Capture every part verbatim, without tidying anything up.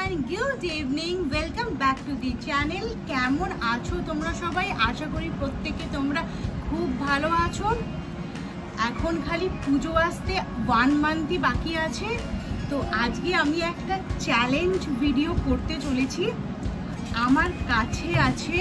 Everyone, good evening, welcome back to the channel. কেমন আছো তোমরা সবাই? আশা করি প্রত্যেকে তোমরা খুব ভালো আছো। এখন খালি পুজো আসতে ওয়ান মান্থই বাকি আছে, তো আজকে আমি একটা চ্যালেঞ্জ ভিডিও করতে চলেছি। আমার কাছে আছে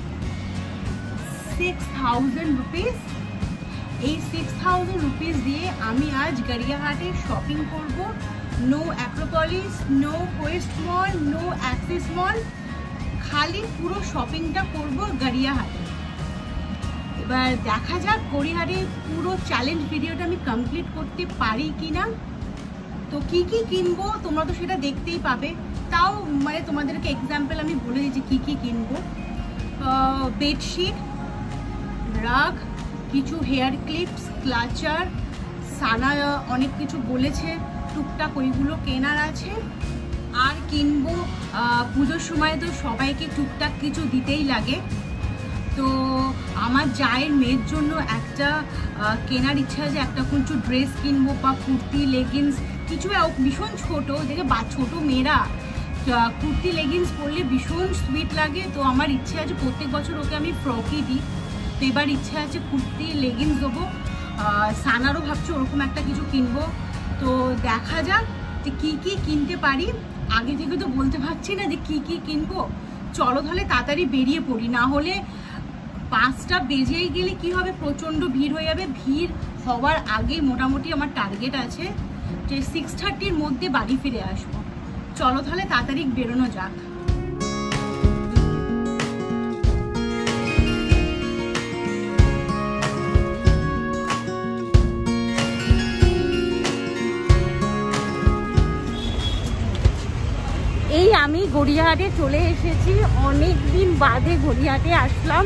সিক্স থাউজেন্ড রুপিস। এই সিক্স থাউজেন্ড রুপিস দিয়ে আমি আজ গড়িয়াহাটে শপিং করব। No Acropolis, no Quest mall, no Axis mall, খালি পুরো শপিংটা করব গড়িয়াহাটে। এবার দেখা যাক গড়িয়াহাটে পুরো চ্যালেঞ্জ ভিডিওটা আমি কমপ্লিট করতে পারি কি না। তো কি কি কিনবো তোমরা তো সেটা দেখতেই পাবে, তাও মানে তোমাদেরকে এক্সাম্পল আমি বলে দিচ্ছি কি কি কিনবো। বেডশিট, রাগ, কিছু হেয়ার ক্লিপস, ক্লাচার, সানা অনেক কিছু বলেছে, টুকটাক ওইগুলো কেনার আছে। আর কিনবো পুজোর সময় তো সবাইকে টুকটাক কিছু দিতেই লাগে, তো আমার জায়ের মেয়ের জন্য একটা কেনার ইচ্ছা আছে। একটা কিছু ড্রেস কিনবো বা কুর্তি, লেগিংস, কিছু ভীষণ ছোটো দেখে বা ছোটো মেয়েরা কুর্তি লেগিংস পরলে ভীষণ সুইট লাগে। তো আমার ইচ্ছে আছে প্রত্যেক বছর ওকে আমি ফ্রকই দিই, তো এবার ইচ্ছে আছে কুর্তি লেগিংস দেবো। সানারও ভাবছি ওরকম একটা কিছু কিনবো। তো দেখা যাক যে কী কী কিনতে পারি। আগে থেকে তো বলতে পারছি না যে কী কী কিনবো। চলো তাহলে তাড়াতাড়ি বেরিয়ে পড়ি, না হলে পাঁচটা বেজেই গেলে কি হবে, প্রচণ্ড ভিড় হয়ে যাবে। ভিড় হওয়ার আগে মোটামুটি আমার টার্গেট আছে যে সিক্স থার্টির মধ্যে বাড়ি ফিরে আসবো। চলো তাহলে তাড়াতাড়ি বেরোনো যাক। এই আমি গড়িয়াহাটে চলে এসেছি, অনেক দিন বাদে গড়িয়াহাটে আসলাম।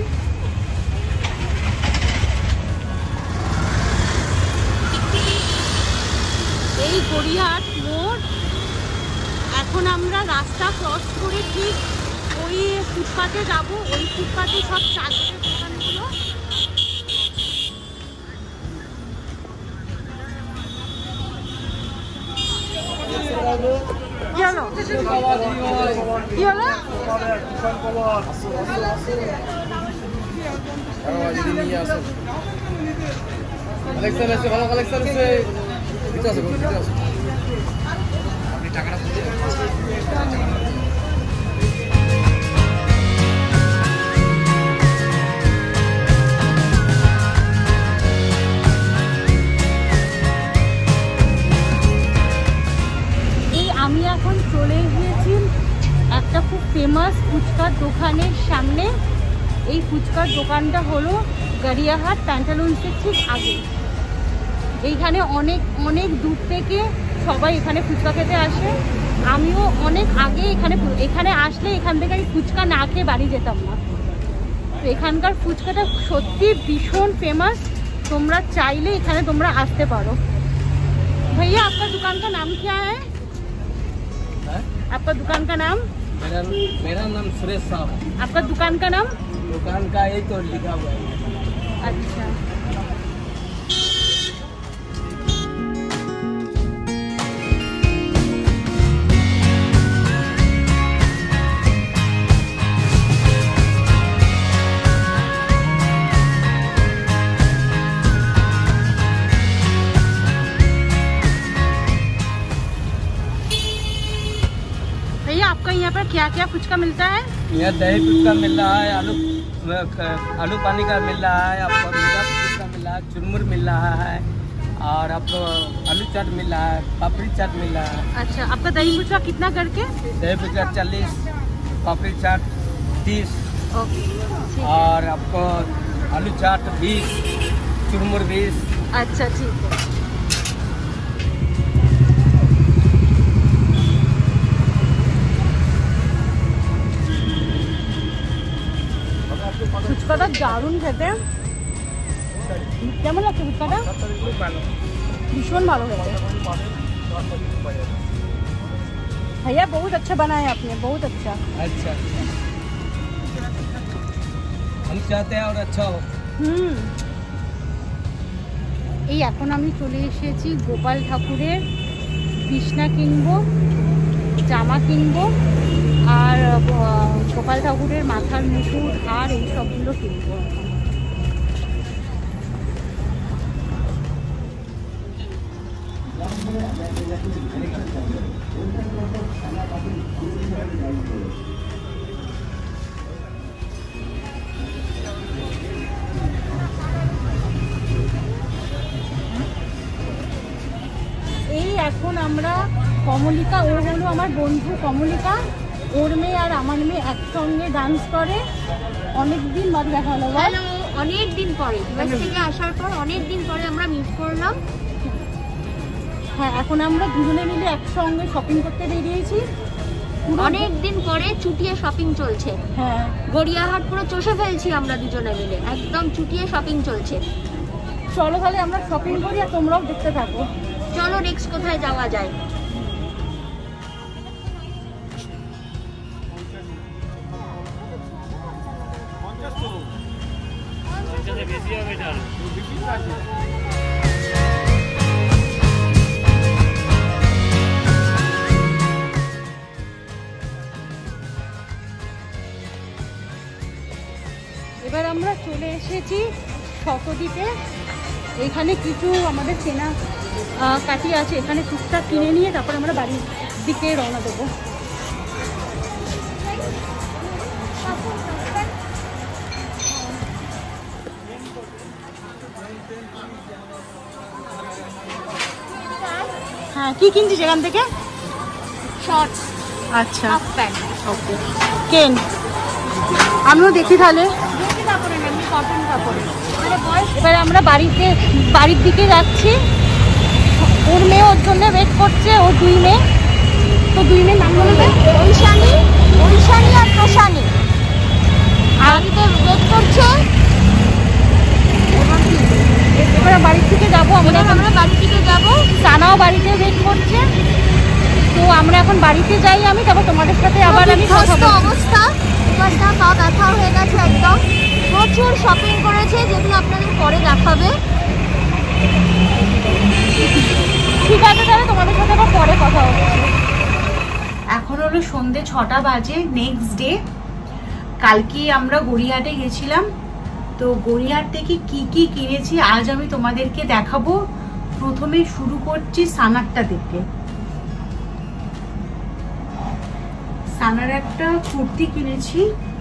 এই গড়িয়াহাট মোড়। এখন আমরা রাস্তা ক্রস করে ঠিক ওই ফুটপাতে যাব। ওই ফুটপাতে সব চাদরের দোকানগুলো। কি হলো কি হলো কালেকশন আছে, ভালো কালেকশন আছে। এটা আছে, এটা আছে। আপনি টাকাটা দিতে আমি এখন চলে গিয়েছি একটা খুব ফেমাস ফুচকার দোকানের সামনে। এই ফুচকার দোকানটা হলো গড়িয়াহাট প্যান্টালুন্সের ঠিক আগে। এইখানে অনেক অনেক দূর থেকে সবাই এখানে ফুচকা খেতে আসে। আমিও অনেক আগে এখানে এখানে আসলে এখান থেকে আমি ফুচকা না খেয়ে বাড়ি যেতাম না। তো এখানকার ফুচকাটা সত্যি ভীষণ ফেমাস, তোমরা চাইলে এখানে তোমরা আসতে পারো। ভাইয়া আপনার দোকান কা নাম क्या है? आपका दुकान का नाम? मेरा मेरा नाम सुरेश साहब है। आपका दुकान का नाम? दुकान का यही तो लिखा हुआ है। अच्छा, आपका यहाँ पर क्या क्या फुचका मिलता है? यहाँ दही फुचका मिल रहा है, आलू आलू पानी का मिल रहा है, आपको मीठा फुचका मिल रहा है, चुरमुर मिल रहा है, और आपको आलू चाट मिल रहा है, पापड़ी चाट मिल रहा है। अच्छा, आपका दही फुचका कितना करके? दही फुचका चालीस, पापड़ी चाट तीस, ओके, और आपको आलू चाट बीस, चुरमुर बीस। अच्छा ठीक है। ফুচকাটা দারুণ খেতে। কেমন লাগছে ফুচকাটা? ভীষণ ভালো খেতে। भैया बहुत अच्छा बनाया आपने, बहुत अच्छा। अच्छा, हम चाहते हैं और अच्छा हो। হুম, এই এখন আমি চলে এসেছি গোপাল ঠাকুরের বিছনা কিনবো। জামা কিনবো আর গোপাল ঠাকুরের মাথার মুকুট আর এই সবগুলো কিনবো। এই এখন আমরা কমলিকা, ও হলো আমার বন্ধু কমলিকা, ওর মেয়ে আর আমার মেয়ে একসঙ্গে ডান্স করে। অনেকদিন বাদে দেখা হলো। হ্যালো, অনেক দিন পরে ইউএস থেকে আসার পর অনেক দিন পরে আমরা মিট করলাম। হ্যাঁ, এখন আমরা দুজনে মিলে একসঙ্গে শপিং করতে বেরিয়েছি। অনেক দিন পরে চুটিয়ে শপিং চলছে। হ্যাঁ, গড়িয়াহাট পুরো চষে ফেলছি আমরা দুজনে মিলে, একদম চুটিয়ে শপিং চলছে। চলো তাহলে আমরা শপিং করি আর তোমরাও দেখতে থাকো। চলো নেক্সট কোথায় যাওয়া যায়। এবার আমরা চলে এসেছি শতদ্বীপে। এখানে কিছু আমাদের চেনা কাটি আছে, এখানে টুকটাক কিনে নিয়ে তারপর আমরা বাড়ির দিকে রওনা দেবো। হ্যাঁ, কি কিনছিস এখান থেকে? শর্টস, আচ্ছা, হাফ প্যান্ট। ওকে, কেন আমিও দেখি তাহলে। বেশি কাপড়ে না, এমনি কটন কাপড়ে। মানে বয়স এবার আমরা বাড়িতে বাড়ির দিকে যাচ্ছি। ওর মেয়ে ওর জন্য ওয়েট করছে, ওর দুই মেয়ে। তো দুই মেয়ের নাম বলবে? ঐশানী, ঐশানী আর প্রশানী। বাড়িতে ওয়েট করছে। এবার বাড়ির থেকে যাবো আমরা। এবার আমরা বাড়ি থেকে যাবো। সানাও বাড়িতে ওয়েট করছে। তো আমরা এখন বাড়িতে যাই, আমি তারপর তোমাদের সাথে আবার আমি কথা বিধ্বস্ত বলবো। অবস্থা, এবারটা পা ব্যথা হয়ে গেছে একদম। প্রচুর শপিং করেছে, যেগুলো আপনাদের পরে দেখাবে। ঠিক আছে, তাহলে তোমাদের সাথে আবার পরে কথা হচ্ছে। এখন হলো সন্ধ্যে ছটা বাজে, নেক্সট ডে। কালকে আমরা গড়িয়াহাটে গেছিলাম। তো গড়িয়াহাট থেকে কি কি কিনেছি আজ আমি তোমাদেরকে দেখাবো। প্রথমে শুরু করছি সানারটা থেকে। সানার একটা কুর্তি কিনেছি।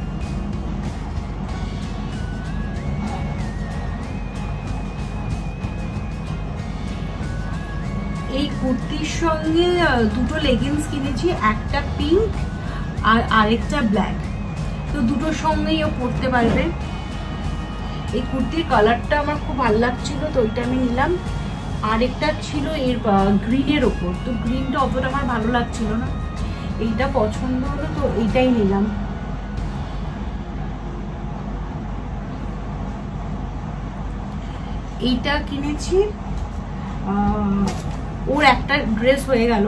এই কুর্তির সঙ্গে দুটো লেগিংস কিনেছি, একটা পিঙ্ক আর আরেকটা ব্ল্যাক। তো দুটোর সঙ্গেই ও পরতে পারবে। এই কুর্তির কালারটা আমার খুব ভালো লাগছিল, তো ওইটা আমি নিলাম। আরেকটা ছিল এর গ্রিনের ওপর, তো গ্রিনটা অতটা আমার ভালো লাগছিল না, এইটা পছন্দ হলো, তো এইটাই নিলাম। এইটা কিনেছি। ওর একটা ড্রেস হয়ে গেল।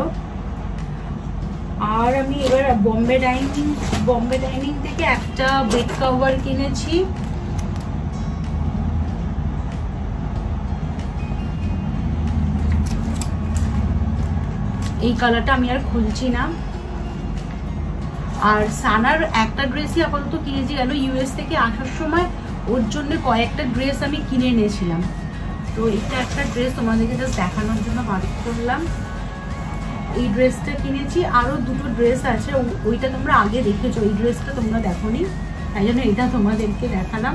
আর আমি এবার বম্বে ডাইনিং বম্বে ডাইনিং থেকে একটা বেড কভার কিনেছি। এই কালারটা আমি আর খুলছি না। আর সানার একটা ড্রেসই আপাতত কিনেছি, গেল ইউএস থেকে আসার সময় ওর জন্য কয়েকটা ড্রেস আমি কিনে এনেছিলাম। তো এটা একটা ড্রেস তোমাদেরকে জাস্ট দেখানোর জন্য বার করলাম। এই ড্রেসটা কিনেছি, আরো দুটো ড্রেস আছে, ওইটা তোমরা আগে দেখেছো, এই ড্রেসটা তোমরা দেখোনি, তাই জন্য এটা তোমাদেরকে দেখালাম।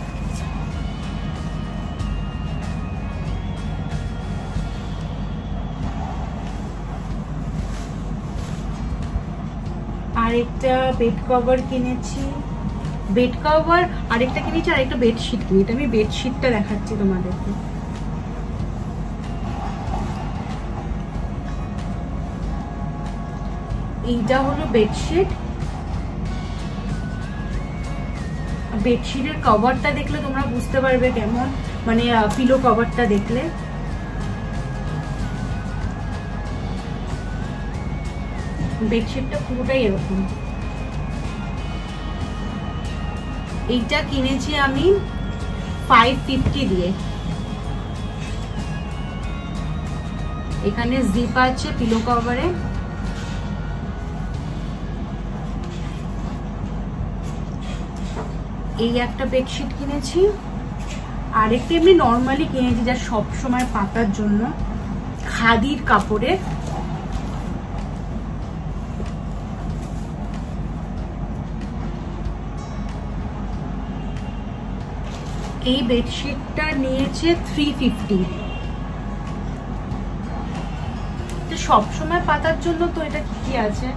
আরেকটা বেড কভার কিনেছি, বেড কভার আরেকটা কিনেছি, আর একটা বেডশিট কিনেছি। আমি বেডশিটটা দেখাচ্ছি তোমাদেরকে। এইটা হলো বেডশিট। বেডশিটের কভারটা দেখলে তোমরা বুঝতে পারবে কেমন, মানে পিলো কভারটা দেখলে। বেডশিটটা পুরোটাই এরকম। এইটা কিনেছি আমি ফাইভ ফিফটি দিয়ে। এখানে জিপ আছে পিলো কভারে। এই একটা বেডশিট কিনেছি, আরেকটা এমনি নর্মালি কিনেছি যা সব সময় পাতার জন্য, খাদির কাপড়ের। এই বেডশিটটা নিয়েছে থ্রি ফিফটি। সব সময় পাতার জন্য তো এটা কি আছে,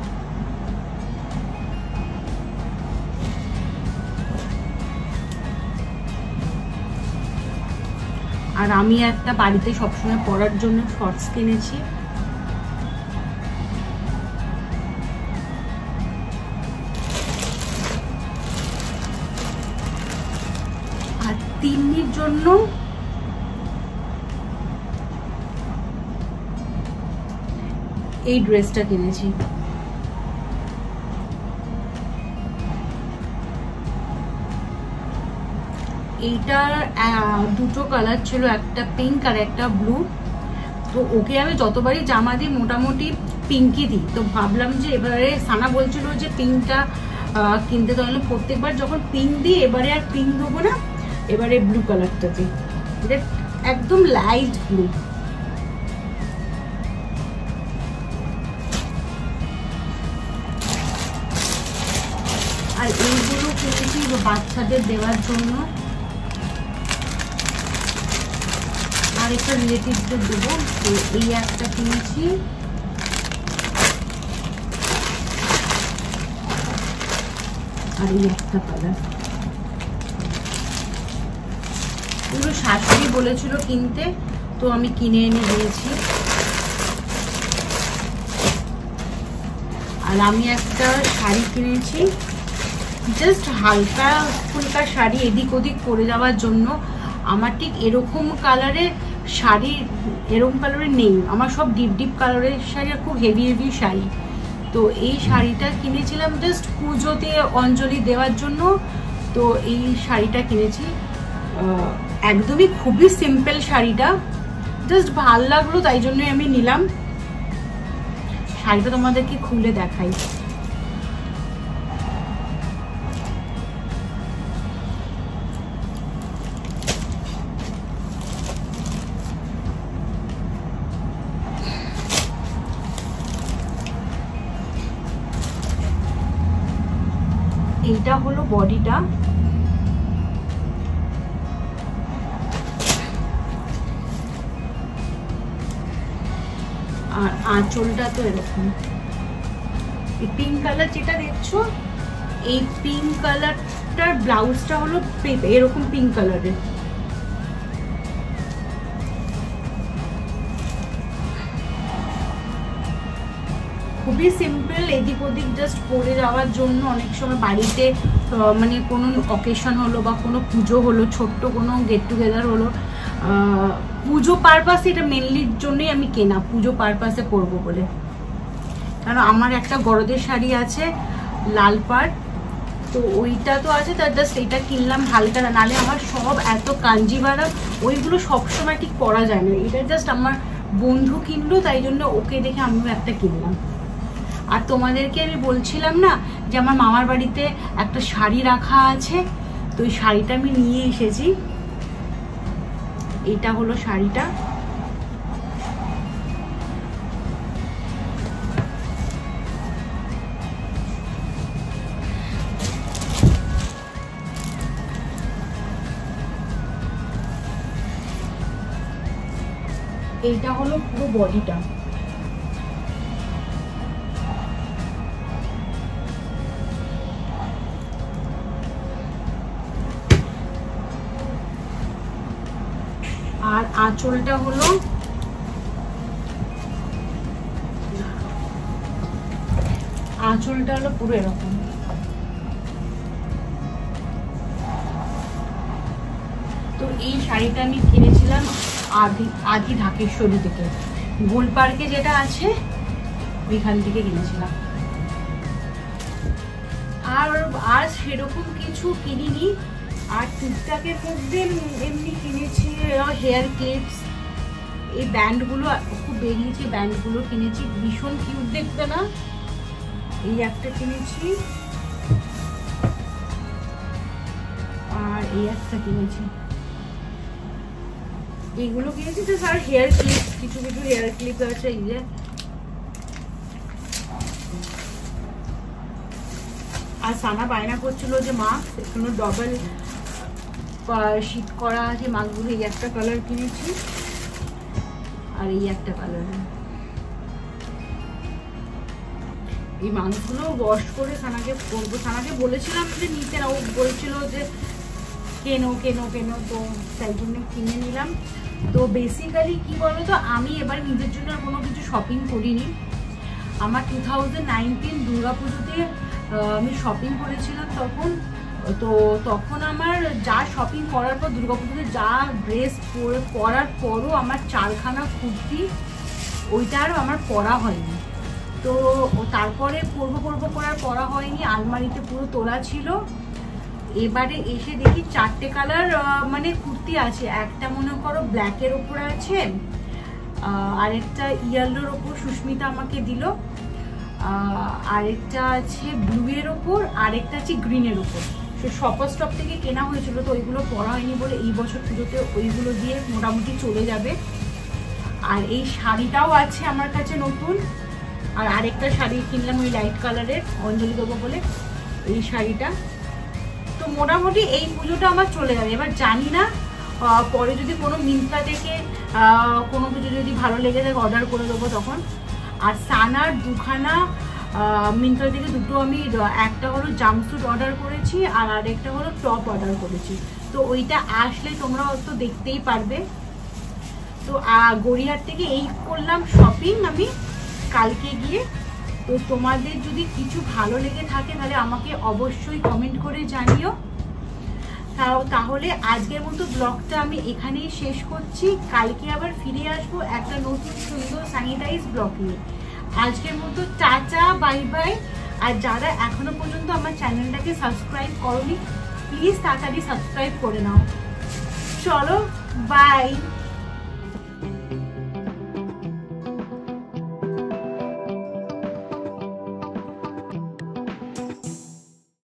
আর আমি একটা বাড়িতে সবসময় পরার জন্য শর্টস কিনেছি। আর তিন্নির জন্য এই ড্রেসটা কিনেছি। এইটার দুটো কালার ছিল, একটা পিঙ্ক আর একটা ব্লু। তো ওকে আমি যতবারই জামা দিই মোটামুটি পিঙ্কই দিই, তো ভাবলাম যে এবারে সানা বলছিল যে পিঙ্কটা কিনতে, তাহলে প্রত্যেকবার যখন পিঙ্ক দিই এবারে আর পিঙ্ক দেবো না, এবারে ব্লু কালারটা দিই। এটা একদম লাইট ব্লু। আর এইগুলো কিনেছি বাচ্চাদের দেওয়ার জন্য, আর একটা রিলেটিভদের দেবো। তো এই একটা কিনেছি, আর এই একটা কালার। এগুলো শাশুড়ি বলেছিল কিনতে, তো আমি কিনে এনে দিয়েছি। আর আমি একটা শাড়ি কিনেছি, জাস্ট হালকা ফুলকা শাড়ি এদিক ওদিক পরে যাওয়ার জন্য। আমার ঠিক এরকম কালারের শাড়ি এরকম কালারের নেই, আমার সব ডিপ ডিপ কালারের শাড়ি আর খুব হেভি হেভি শাড়ি। তো এই শাড়িটা কিনেছিলাম জাস্ট পুজোতে অঞ্জলি দেওয়ার জন্য। তো এই শাড়িটা কিনেছি, একদমই খুবই সিম্পল শাড়িটা, জাস্ট ভাল লাগলো তাই জন্যই আমি নিলাম। শাড়িটা তোমাদেরকে খুলে দেখাই। এইটা হলো বডিটা, আর আঁচলটা তো এরকম। এই পিঙ্ক কালার যেটা দেখছো, এই পিঙ্ক কালারটার ব্লাউজটা হলো এরকম পিঙ্ক কালারের। খুবই সিম্পল, এদিক ওদিক জাস্ট পরে যাওয়ার জন্য। অনেক সময় বাড়িতে মানে কোনো অকেশন হলো বা কোনো পুজো হলো, ছোট্ট কোনো গেট টুগেদার হলো, পুজো পারপাসে এটা মেনলির জন্যই আমি কেনা, পুজো পারপাসে পরবো বলে। কারণ আমার একটা গরদের শাড়ি আছে লাল পাড়, তো ওইটা তো আছে, তার জাস্ট এটা কিনলাম হালকা, নালে আমার সব এত কাঞ্জিভারা ওইগুলো সবসময় ঠিক পরা যায় না। এটা জাস্ট আমার বন্ধু কিনলো, তাই জন্য ওকে দেখে আমিও একটা কিনলাম। আর তোমাদেরকে আমি বলছিলাম না যে আমার মামার বাড়িতে একটা শাড়ি রাখা আছে, তো ওই শাড়িটা আমি নিয়ে এসেছি। এটা হলো শাড়িটা, এইটা হলো পুরো বডিটা। আর আঁচলটা হলো আঁচলটা হলো পুরো এরকম। তো এই শাড়িটা আমি কিনেছিলাম আদি আদি ঢাকেশ্বরী থেকে, গোল পার্কে যেটা আছে ওইখান থেকে কিনেছিলাম। আর আর সেরকম কিছু কিনিনি। আর টুকটাকের মধ্যে এমনি কিনেছি হেয়ার ক্লিপস, এই ব্যান্ডগুলো খুব বেরিয়েছে, ব্যান্ডগুলো কিনেছি, ভীষণ কিউট দেখতে না। এই একটা কিনেছি, আর এই একটা কিনেছি, এইগুলো কিনেছি তো স্যার হেয়ার ক্লিপ, কিছু কিছু হেয়ার ক্লিপ আছে এই যে। আর সানা বায়না করছিল যে মাস্ক, এখনো ডবল শীট করা আছে মাস্কগুলো। এই একটা কালার কিনেছি আর এই একটা কালার। এই মাস্কগুলো ওয়াশ করে সানাকে করবো, সানাকে বলেছিলাম যে নিতে না, ও বলছিল যে কেনো কেনো কেনো, তো তাই জন্য কিনে নিলাম। তো বেসিক্যালি কি বলো তো, আমি এবার নিজের জন্য কোনো কিছু শপিং করিনি। আমার টু থাউজেন্ড নাইনটিন দুর্গা পুজোতে আমি শপিং করেছিলাম তখন, তো তখন আমার যা শপিং করার পর দুর্গা পুজোতে যা ড্রেস পরে পরার পরও আমার চারখানা কুর্তি, ওইটা আরও আমার পরা হয়নি। তো তারপরে পরবো পরবো করার পরা হয়নি, আলমারিতে পুরো তোলা ছিল। এবারে এসে দেখি চারটে কালার মানে কুর্তি আছে, একটা মনে করো ব্ল্যাকের ওপরে আছে, আরেকটা ইয়েলোর ওপর সুস্মিতা আমাকে দিল, আরেকটা আছে ব্লু এর ওপর, আরেকটা আছে গ্রিনের ওপর। সে শপার স্টপ থেকে কেনা হয়েছিল, তো ওইগুলো পরা হয়নি বলে এই বছর পুজোতে ওইগুলো দিয়ে মোটামুটি চলে যাবে। আর এই শাড়িটাও আছে আমার কাছে নতুন, আর আরেকটা শাড়ি কিনলাম ওই লাইট কালারের, অঞ্জলি দেবো বলে এই শাড়িটা। তো মোটামুটি এই পুজোটা আমার চলে যাবে। এবার জানি না পরে যদি কোনো মিন্ত্রা থেকে কোনো কিছু যদি ভালো লেগে থাকে অর্ডার করে দেবো তখন। আর সানার দুখানা মিন্ত্রা থেকে দুটো আমি, একটা হলো জাম্পস্যুট অর্ডার করেছি আর আরেকটা হলো টপ অর্ডার করেছি। তো ওইটা আসলে তোমরা তো দেখতেই পারবে। তো গড়িয়াহাট থেকে এই করলাম শপিং আমি কালকে গিয়ে। তো তোমাদের যদি কিছু ভালো লেগে থাকে তাহলে আমাকে অবশ্যই কমেন্ট করে জানিও। তাও তাহলে আজকের মতো ব্লগটা আমি এখানেই শেষ করছি। কালকে আবার ফিরে আসবো একটা নতুন সুন্দর স্যানিটাইজ ব্লগ নিয়ে। আজকের মতো টাটা, বাই বাই। আর যারা এখনো পর্যন্ত আমার চ্যানেলটাকে সাবস্ক্রাইব করোনি, প্লিজ তাড়াতাড়ি সাবস্ক্রাইব করে নাও। চলো বাই।